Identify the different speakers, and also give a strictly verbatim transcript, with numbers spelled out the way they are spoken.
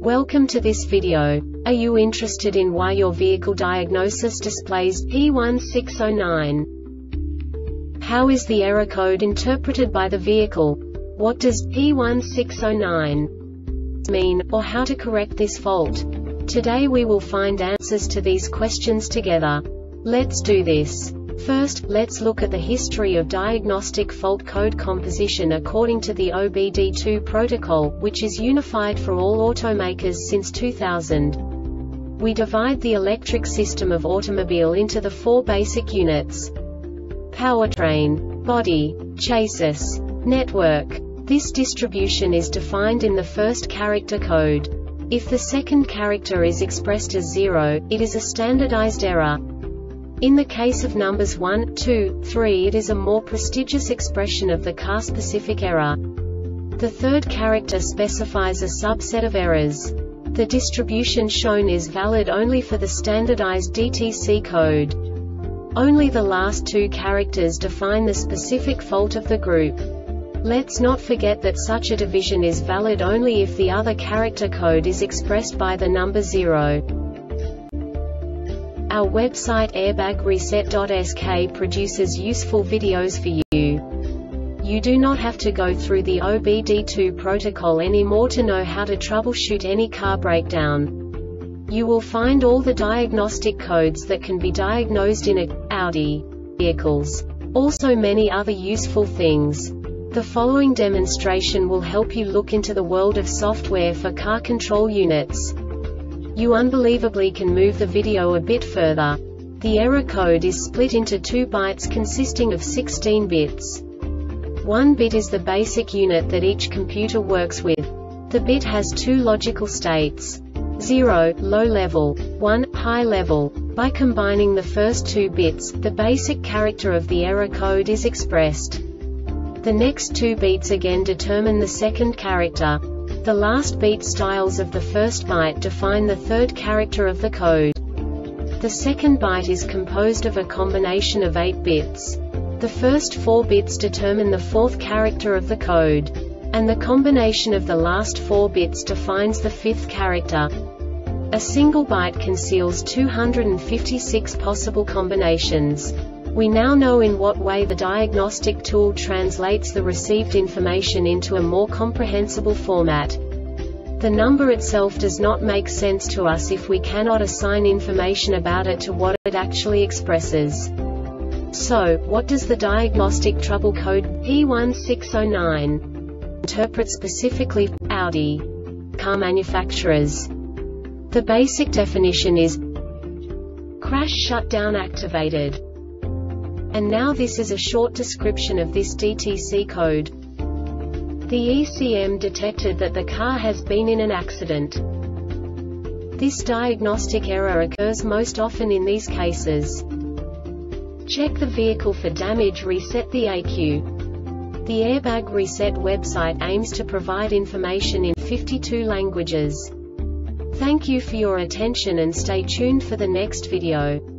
Speaker 1: Welcome to this video. Are you interested in why your vehicle diagnosis displays P one six zero nine? How is the error code interpreted by the vehicle? What does P one six zero nine mean, or how to correct this fault? Today we will find answers to these questions together. Let's do this. First, let's look at the history of diagnostic fault code composition according to the O B D two protocol, which is unified for all automakers since two thousand. We divide the electric system of automobile into the four basic units: powertrain, body, chassis, network. This distribution is defined in the first character code. If the second character is expressed as zero, it is a standardized error. In the case of numbers one, two, three, it is a more prestigious expression of the car-specific error. The third character specifies a subset of errors. The distribution shown is valid only for the standardized D T C code. Only the last two characters define the specific fault of the group. Let's not forget that such a division is valid only if the other character code is expressed by the number zero. Our website airbag reset dot S K produces useful videos for you. You do not have to go through the O B D two protocol anymore to know how to troubleshoot any car breakdown. You will find all the diagnostic codes that can be diagnosed in a Audi vehicles. Also many other useful things. The following demonstration will help you look into the world of software for car control units. You unbelievably can move the video a bit further. The error code is split into two bytes consisting of sixteen bits. One bit is the basic unit that each computer works with. The bit has two logical states: zero, low level, one, high level. By combining the first two bits, the basic character of the error code is expressed. The next two beats again determine the second character. The last beat styles of the first byte define the third character of the code. The second byte is composed of a combination of eight bits. The first four bits determine the fourth character of the code. And the combination of the last four bits defines the fifth character. A single byte conceals two hundred fifty-six possible combinations. We now know in what way the diagnostic tool translates the received information into a more comprehensible format. The number itself does not make sense to us if we cannot assign information about it to what it actually expresses. So, what does the diagnostic trouble code P one six zero nine interpret specifically for Audi car manufacturers? The basic definition is crash shutdown activated. And now this is a short description of this D T C code. The E C M detected that the car has been in an accident. This diagnostic error occurs most often in these cases. Check the vehicle for damage. Reset the A Q. The Airbag Reset website aims to provide information in fifty-two languages. Thank you for your attention and stay tuned for the next video.